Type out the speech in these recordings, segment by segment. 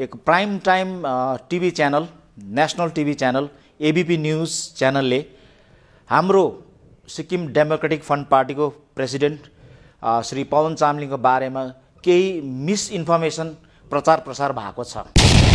एक prime time TV channel national TV channel ABP news च्यानलले हाम्रो सिक्किम डेमोक्रेटिक फ्रन्ट पार्टीको प्रेसिडेन्ट श्री पवन चामलिङको बारेमा केही मिसइन्फर्मेसन प्रचार प्रसार भएको छ।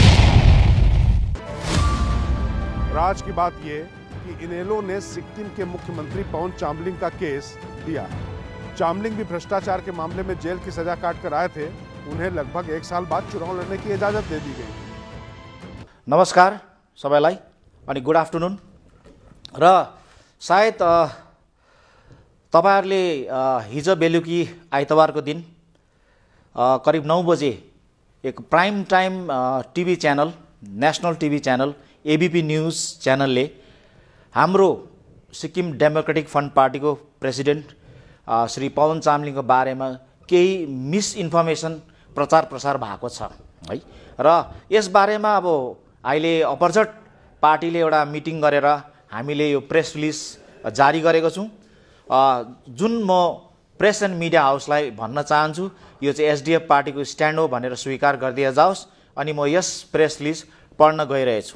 राज की बात ये कि इनेलो ने सिक्किम के मुख्यमंत्री पवन चामलिंग का केस दिया है। चामलिंग भी भ्रष्टाचार के मामले में जेल की सजा काट कर आए थे। उन्हें लगभग 1 साल बाद चुनाव लड़ने की इजाजत दे दी गई। नमस्कार सबैलाई अनि गुड आफ्टरनुन। र सायद तपाईहरुले हिजो बेलुकी आइतबारको दिन करिब 9 बजे एक prime time TV channel national TV channel ABP news च्यानलले हाम्रो सिक्किम डेमोक्रेटिक फ्रन्ट पार्टीको प्रेसिडेन्ट श्री पवन चामलिङको बारेमा केही मिसइन्फर्मेसन प्रचार प्रसार भएको छ है। र यस बारेमा अब अहिले अपरझट पार्टीले एउटा मिटिङ गरेर हामीले यो प्रेस रिलिज जारी गरेको छौं। जुन म प्रेस एन्ड मिडिया हाउसलाई भन्न चाहन्छु यो चाहिँ एसडीएफ पार्टीको स्ट्यान्ड हो भनेर स्वीकार गरिदिए जाओस्। अनि म यस प्रेस रिलिज पढ्न गइरहेछु।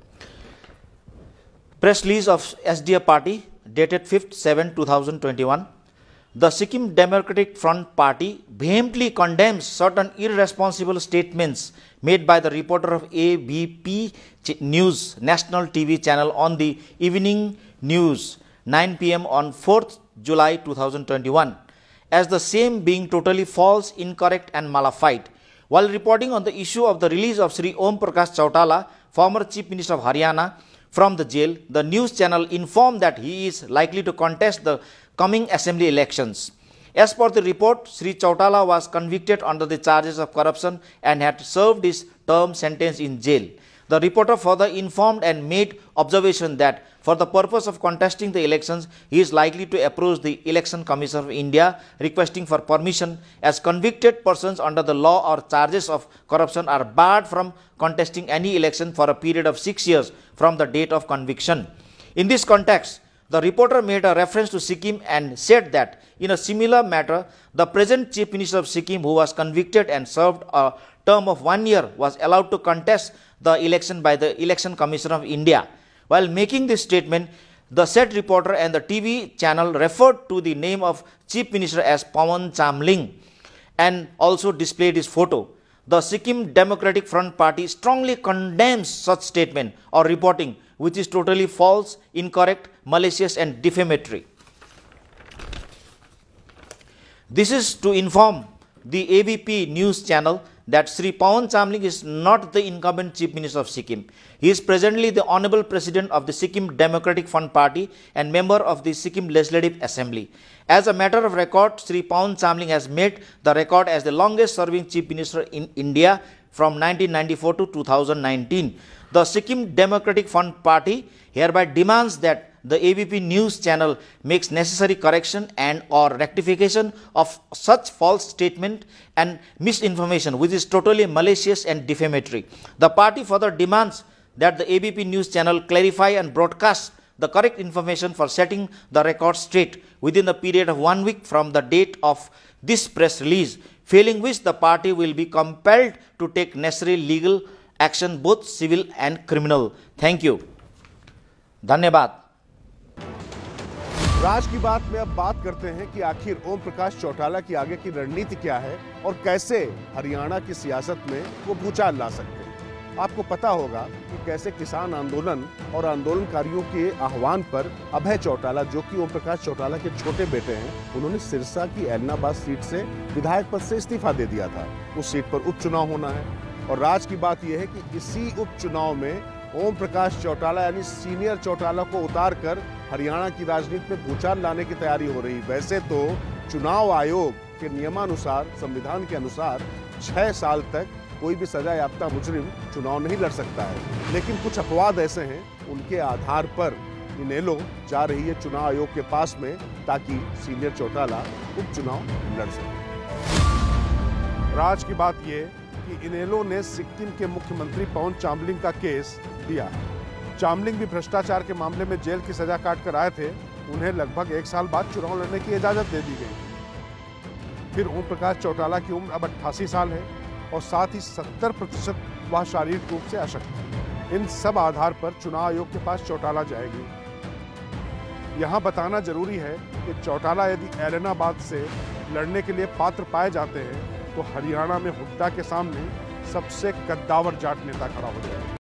Press release of SDF party dated 5/7/2021. The Sikkim Democratic Front Party vehemently condemns certain irresponsible statements made by the reporter of ABP News National TV channel on the evening news 9 p.m. on 4th July 2021 as the same being totally false, incorrect and malafide. While reporting on the issue of the release of Sri Om Prakash Chautala, former Chief Minister of Haryana, from the jail, the news channel informed that he is likely to contest the coming assembly elections. As per the report, Sri Chautala was convicted under the charges of corruption and had served his term sentence in jail. The reporter further informed and made observation that for the purpose of contesting the elections, he is likely to approach the Election Commission of India requesting for permission, as convicted persons under the law or charges of corruption are barred from contesting any election for a period of 6 years from the date of conviction. In this context, the reporter made a reference to Sikkim and said that in a similar matter, the present Chief Minister of Sikkim, who was convicted and served a term of 1 year, was allowed to contest the election by the Election Commission of India. While making this statement, the said reporter and the TV channel referred to the name of Chief Minister as Pawan Chamling and also displayed his photo. The Sikkim Democratic Front Party strongly condemns such statement or reporting which is totally false, incorrect, malicious and defamatory. This is to inform the ABP News channel that Sri Pawan Chamling is not the incumbent Chief Minister of Sikkim. He is presently the Honorable President of the Sikkim Democratic Front Party and member of the Sikkim Legislative Assembly. As a matter of record, Sri Pawan Chamling has made the record as the longest serving Chief Minister in India from 1994 to 2019. The Sikkim Democratic Front Party hereby demands that the ABP News channel makes necessary correction and or rectification of such false statement and misinformation which is totally malicious and defamatory. The party further demands that the ABP News channel clarify and broadcast the correct information for setting the record straight within the period of 1 week from the date of this press release, failing which the party will be compelled to take necessary legal action, both civil and criminal. Thank you. धन्यवाद। राज की बात में अब बात करते हैं कि आखिर ओम प्रकाश चौटाला की आगे की रणनीति क्या है और कैसे हरियाणा की सियासत में वो भूचाल ला सकते हैं। आपको पता होगा कि कैसे किसान आंदोलन और आंदोलनकारियों के आह्वान पर अभय चौटाला, जो कि ओम प्रकाश चौटाला के छोटे बेटे हैं, उन्होंने सिरसा की एलनाबाद सीट से विधायक पद से इस्तीफा दे दिया था। उस सीट पर उपचुनाव होना है और राज की बात यह है कि इसी उपचुनाव में ओम प्रकाश चौटाला यानी सीनियर चौटाला को उतार कर हरियाणा की राजनीति में भूचाल लाने की तैयारी हो रही। वैसे तो चुनाव आयोग के नियमानुसार, संविधान के अनुसार 6 साल तक कोई भी सजा याफ्ता मुजरिम चुनाव नहीं लड़ सकता है, लेकिन कुछ अपवाद ऐसे हैं, उनके आधार पर इनेलो जा रही है चुनाव आयोग के पास में ताकि सीनियर चौटाला उपचुनाव लड़ सके। राज की बात यह कि इनेलो ने सिक्किम के मुख्यमंत्री पवन चामलिंग का केस दिया है। चामलिंग भी भ्रष्टाचार के मामले में जेल की सजा काट कर आए थे। उन्हें लगभग 1 साल बाद चुनाव लड़ने की इजाजत दे दी गई। फिर ओम प्रकाश चौटाला की उम्र अब 88 साल है। और साथ ही 70% वह शारीरिक रूप से अशक्त है। इन सब आधार पर चुनाव आयोग के पास चौटाला जाएगी। यहाँ बताना जरूरी है कि चौटाला यदि ऐलनाबाद से लड़ने के लिए पात्र पाए जाते हैं तो हरियाणा में हुड्डा के सामने सबसे कद्दावर जाट नेता खड़ा हो जाएगा।